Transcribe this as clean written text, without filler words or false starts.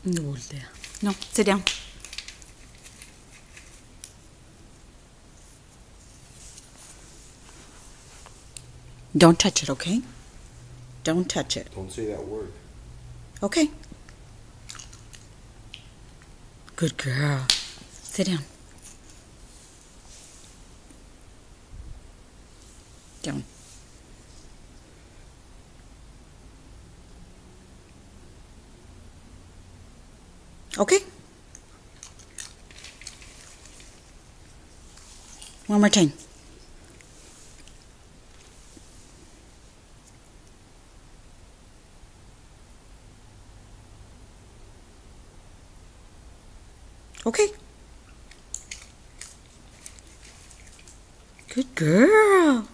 No, sit down. Don't touch it, okay? Don't touch it. Don't say that word. Okay. Good girl. Sit down. Down. Okay. One more time. Okay. Good girl.